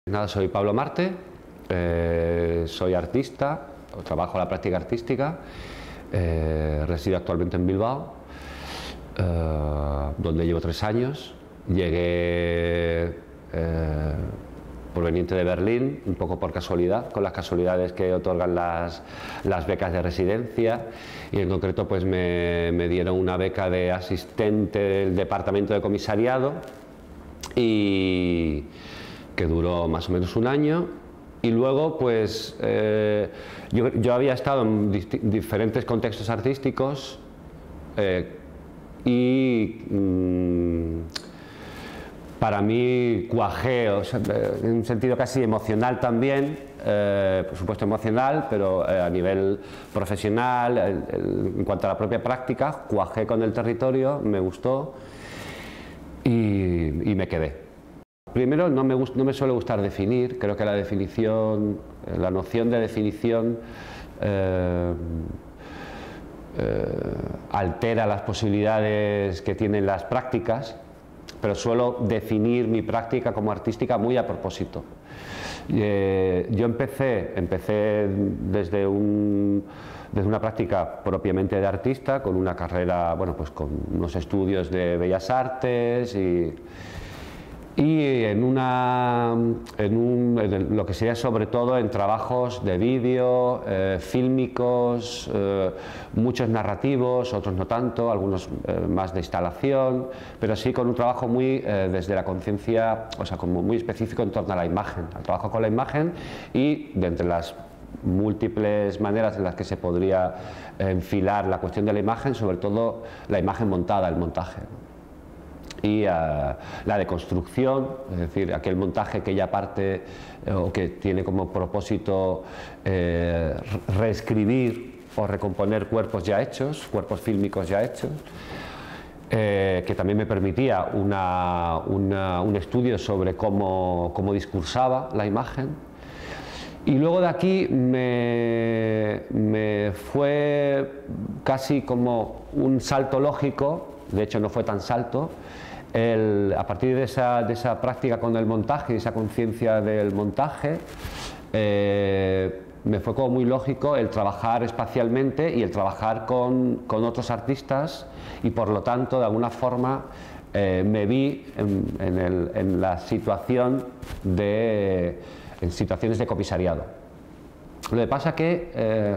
Nada, soy Pablo Marte, soy artista, trabajo en la práctica artística, resido actualmente en Bilbao, donde llevo 3 años. Llegué proveniente de Berlín, un poco por casualidad, con las casualidades que otorgan las becas de residencia, y en concreto pues me dieron una beca de asistente del departamento de comisariado, y que duró más o menos un año. Y luego pues yo había estado en diferentes contextos artísticos para mí cuajé, o sea, en un sentido casi emocional también, por supuesto emocional, pero a nivel profesional, en cuanto a la propia práctica, cuajé con el territorio, me gustó y me quedé. Primero, no me suele gustar definir. Creo que la definición, la noción de definición altera las posibilidades que tienen las prácticas, pero suelo definir mi práctica como artística muy a propósito. Yo empecé desde una práctica propiamente de artista, con una carrera, bueno, pues con unos estudios de Bellas Artes y en lo que sería sobre todo en trabajos de vídeo, fílmicos, muchos narrativos, otros no tanto, algunos más de instalación, pero sí con un trabajo muy desde la conciencia, o sea, como muy específico en torno a la imagen, al trabajo con la imagen, y de entre las múltiples maneras en las que se podría enfilar la cuestión de la imagen, sobre todo la imagen montada, el montaje. Y la deconstrucción, es decir, aquel montaje que ya parte o que tiene como propósito reescribir o recomponer cuerpos ya hechos, cuerpos fílmicos ya hechos, que también me permitía un estudio sobre cómo discursaba la imagen. Y luego de aquí me fue casi como un salto lógico, de hecho no fue tan salto, a partir de esa práctica con el montaje y esa conciencia del montaje, me fue como muy lógico el trabajar espacialmente y el trabajar con otros artistas, y por lo tanto de alguna forma me vi en la situación en situaciones de comisariado. Lo que pasa que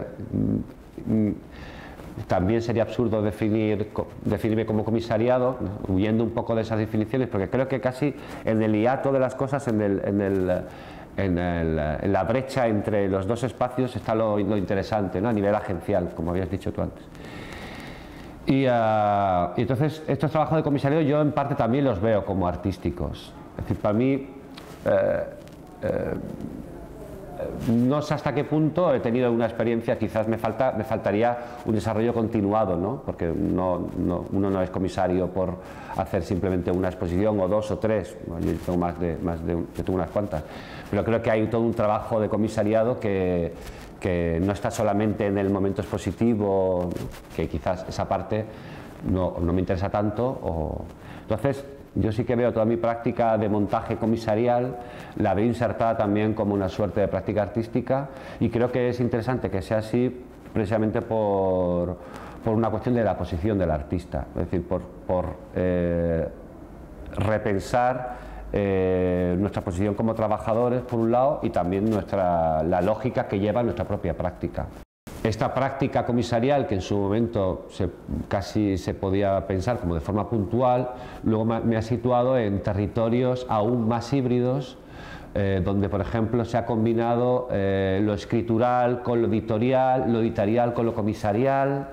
también sería absurdo definirme como comisariado, huyendo un poco de esas definiciones, porque creo que casi en el hiato de las cosas, en la brecha entre los dos espacios está lo interesante, ¿no? A nivel agencial, como habías dicho tú antes. Y entonces estos trabajos de comisariado yo en parte también los veo como artísticos. Es decir, para mí no sé hasta qué punto he tenido una experiencia, quizás me faltaría un desarrollo continuado, ¿no? Porque uno no es comisario por hacer simplemente una exposición o 2 o 3, yo tengo yo tengo unas cuantas, pero creo que hay todo un trabajo de comisariado que no está solamente en el momento expositivo, que quizás esa parte no me interesa tanto. Entonces, yo sí que veo toda mi práctica de montaje comisarial, la veo insertada también como una suerte de práctica artística, y creo que es interesante que sea así precisamente por una cuestión de la posición del artista, es decir, por repensar nuestra posición como trabajadores por un lado, y también la lógica que lleva nuestra propia práctica. Esta práctica comisarial, que en su momento casi se podía pensar como de forma puntual, luego me ha situado en territorios aún más híbridos, donde por ejemplo se ha combinado lo escritural con lo editorial con lo comisarial,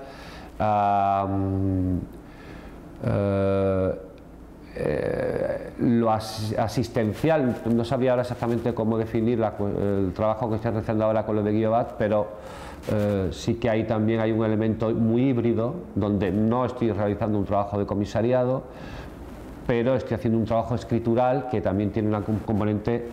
lo asistencial. No sabía ahora exactamente cómo definir el trabajo que estoy realizando ahora con lo de Guiobat, pero sí que también hay un elemento muy híbrido, donde no estoy realizando un trabajo de comisariado, pero estoy haciendo un trabajo escritural que también tiene un componente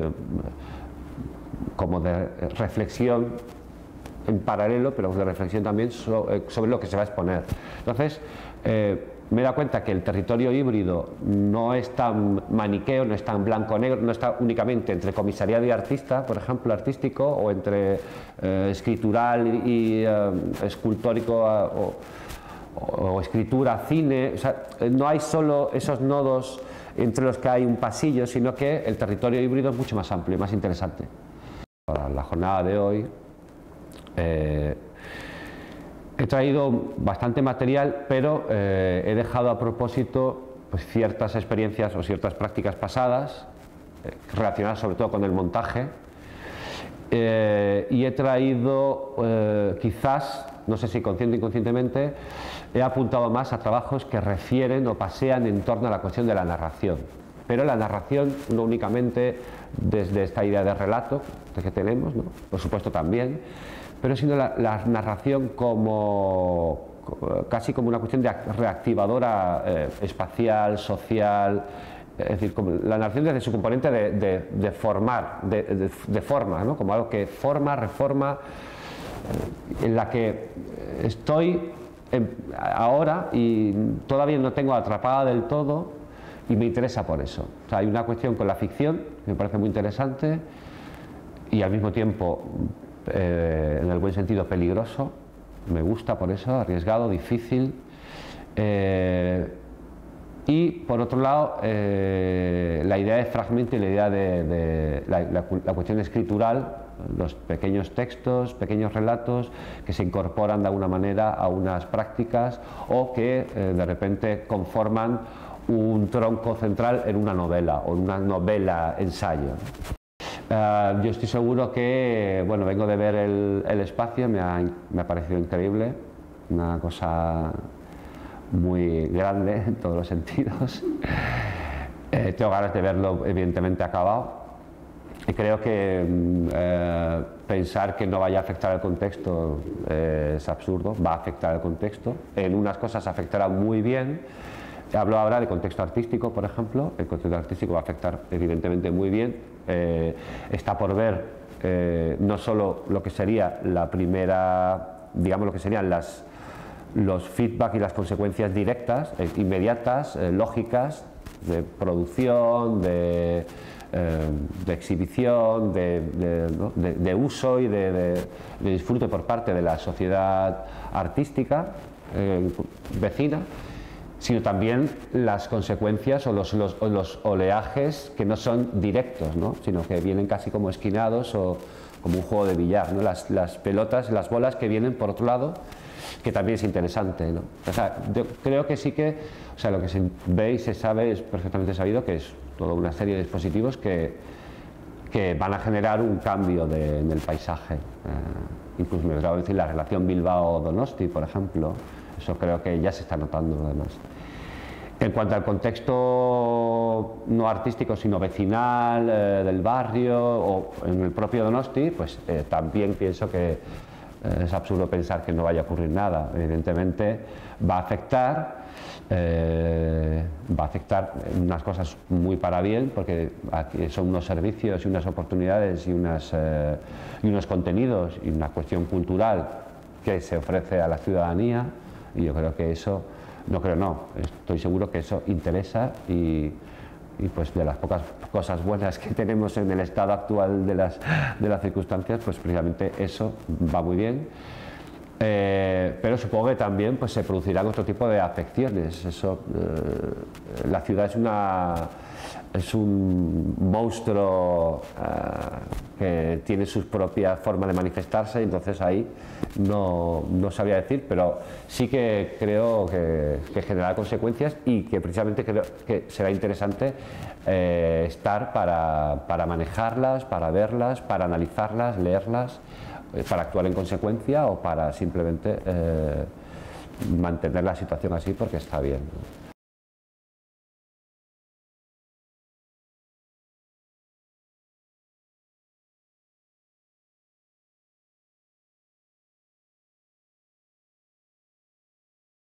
como de reflexión en paralelo, pero de reflexión también sobre lo que se va a exponer. Entonces, me he dado cuenta que el territorio híbrido no es tan maniqueo, no es tan blanco-negro, no está únicamente entre comisariado y artista, por ejemplo, artístico, o entre escritural y escultórico o escritura, cine. O sea, no hay solo esos nodos entre los que hay un pasillo, sino que el territorio híbrido es mucho más amplio y más interesante. Para la jornada de hoy he traído bastante material, pero he dejado a propósito pues, ciertas experiencias o ciertas prácticas pasadas, relacionadas sobre todo con el montaje, y he traído, quizás, no sé si consciente o inconscientemente, he apuntado más a trabajos que refieren o pasean en torno a la cuestión de la narración. Pero la narración no únicamente desde esta idea de relato que tenemos, ¿no? Por supuesto también, pero sino la narración como casi como una cuestión de reactivadora espacial, social, es decir, como la narración desde su componente de formar, de forma, ¿no? Como algo que forma, reforma, en la que estoy ahora y todavía no tengo atrapada del todo y me interesa por eso. O sea, hay una cuestión con la ficción que me parece muy interesante y al mismo tiempo, en el buen sentido, peligroso. Me gusta por eso, arriesgado, difícil. Y por otro lado, la idea de fragmento y la idea de la cuestión escritural, los pequeños textos, pequeños relatos que se incorporan de alguna manera a unas prácticas o que de repente conforman un tronco central en una novela o en una novela ensayo. Yo estoy seguro que, bueno, vengo de ver el espacio, me ha parecido increíble, una cosa muy grande en todos los sentidos. Tengo ganas de verlo evidentemente acabado y creo que pensar que no vaya a afectar el contexto es absurdo, va a afectar el contexto, en unas cosas afectará muy bien. Hablo ahora de contexto artístico, por ejemplo. El contexto artístico va a afectar evidentemente muy bien. Está por ver no solo lo que sería la primera, digamos lo que serían los feedback y las consecuencias directas, inmediatas, lógicas, de producción, de exhibición, de uso y de disfrute por parte de la sociedad artística vecina, sino también las consecuencias o los oleajes que no son directos, ¿no? Sino que vienen casi como esquinados o como un juego de billar, ¿no? Las pelotas, las bolas que vienen por otro lado, que también es interesante, ¿no? O sea, yo creo que sí que, o sea, lo que se ve y se sabe es perfectamente sabido que es toda una serie de dispositivos que van a generar un cambio en el paisaje. Incluso me atrevo a decir la relación Bilbao-Donosti, por ejemplo. Eso creo que ya se está notando además. En cuanto al contexto no artístico sino vecinal, del barrio o en el propio Donosti, pues también pienso que es absurdo pensar que no vaya a ocurrir nada. Evidentemente va a afectar unas cosas muy para bien, porque aquí son unos servicios y unas oportunidades y unos contenidos y una cuestión cultural que se ofrece a la ciudadanía. Y yo creo que eso, estoy seguro que eso interesa y pues de las pocas cosas buenas que tenemos en el estado actual de las circunstancias, pues precisamente eso va muy bien. Pero supongo que también pues, se producirán otro tipo de afecciones. Eso, la ciudad es un monstruo que tiene su propia forma de manifestarse, y entonces ahí no sabría decir, pero sí que creo que generará consecuencias y que precisamente creo que será interesante estar para manejarlas, para verlas, para analizarlas, leerlas, para actuar en consecuencia o para simplemente mantener la situación así porque está bien, ¿no?